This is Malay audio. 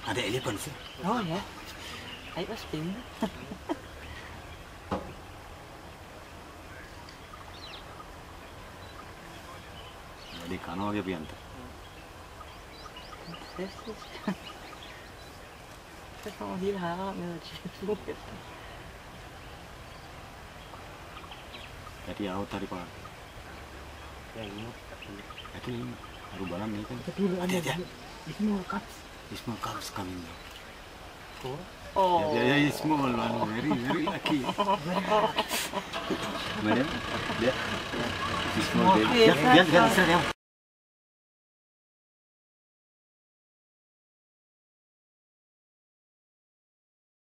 Ada elephant sih. Oh ya. I was pink. Jadi kano lagi pianta. Thế không đi hả? Mình chưa biết. Jadi aku tadi pak. Yang ini. Itu baru balan nih kan. Dulu ada ya. Small cups. Small cups coming now. Oh. Ya, small one, very lucky. Madam, dia small baby. Dia